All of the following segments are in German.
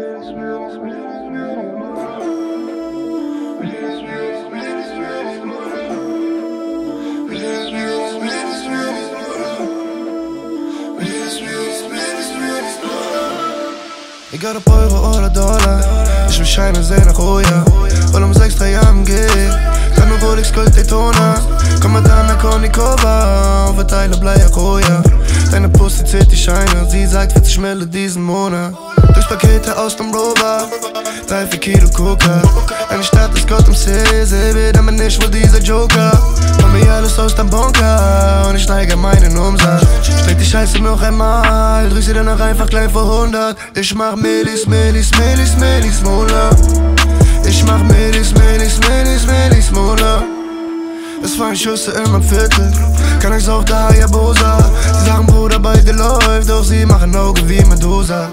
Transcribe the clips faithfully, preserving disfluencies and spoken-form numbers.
Egal ob Euro oder Dollar, ich will Scheine sehen nach Oja. Weil um sechs, drei Jahren geht, kann nur Rolex Gold Daytona. Komm mal da nach Kornikova und verteile Bleierkoja. Deine Pussy zählt die Scheine, sie sagt vierzig Mille diesen Monat. Durch Pakete aus dem Rover, drei, vier Kilo Coca. Eine Stadt ist Gott im See, seh wieder mir nicht wohl dieser Joker. Komm mir alles aus dem Bunker und ich steige meinen Umsatz. Streck die Scheiße noch einmal, drück sie dann auch einfach klein vor hundert. Ich mach Millis, Millis, Millis, Millis, Mola. Ich mach Millis, Millis, Millis, Millis, Mola. Es fallen Schüsse in meinem Viertel, kann ich's auch da, Hayabusa. Sie sagen, Bruder, bei dir läuft, doch sie machen Auge wie Medusa.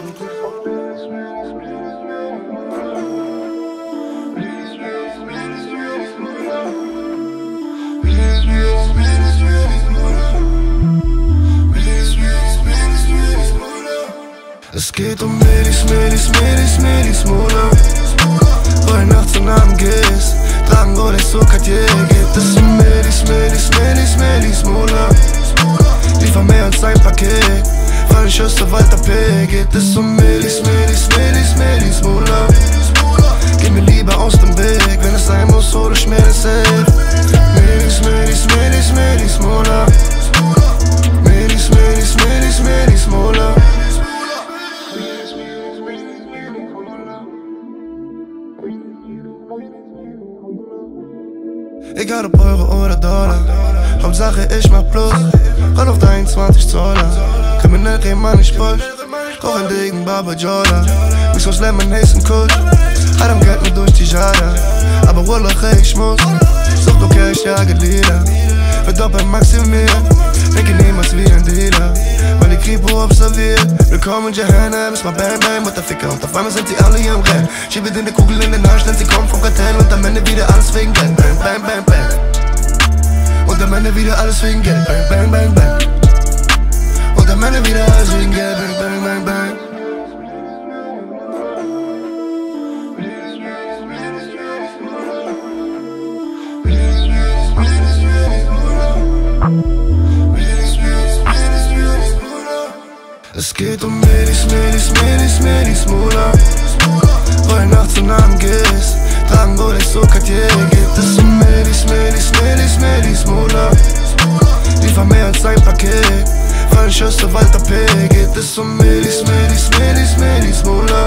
Es geht um Millis, Millis, Millis, Millis, Mola. Weil nachts und Abend gehst, tragen Rolex zu Cartier. Geht es um Millis, Millis, Millis, Millis, Mola. Liefer mehr als ein Paket, fallen Schüsse Walter P. Geht es um Millis, Millis, Millis, Millis, Mola. Geh mir lieber aus dem Weg, wenn es sein muss, hol ich mir das Safe. Millis, Millis, Millis, Millis, Mola. Millis, Millis, Millis, Millis, Mola. Egal ob Euro oder Dollar, Hauptsache ich mach Plus. Roll auf dreiundzwanzig Zoller, kriminell dreh man nicht Push. Rauch ein Degen, Baba Jordan, Mix aus Lemonade und Kusch. Hat am Geld nur durch die Jada, aber Wallah, ich muss. Sucht okay, ich jage Lieder, verdoppelt maximiert. Denke niemals wie ein Dealer, weil die Kripo observiert. Willkommen in Jahannam, ist mal Bang Bang mit der Ficker. Und auf einmal sind sie alle hier im Rennen. Schiebe dir eine Kugel in den Arsch, denn sie kommen vom Kartell. Und am Ende wieder alles wegen Geld. Bang, bang, bang, bang. Und am Ende wieder alles wegen Geld. Bang, bang, bang, bang. Und am Ende wieder alles wegen Geld. Bang, bang, bang, bang. Es geht um Millis, Millis, Millis, Millis, Mola. Weil nachts und Abend gehst, tragen Rolex zu Cartier. Geht es um Millis, Millis, Millis, Millis, Mola. Liefer mehr als ein Paket, fallen Schüsse Walter P. Geht es um Millis, Millis, Millis, Millis, Mola.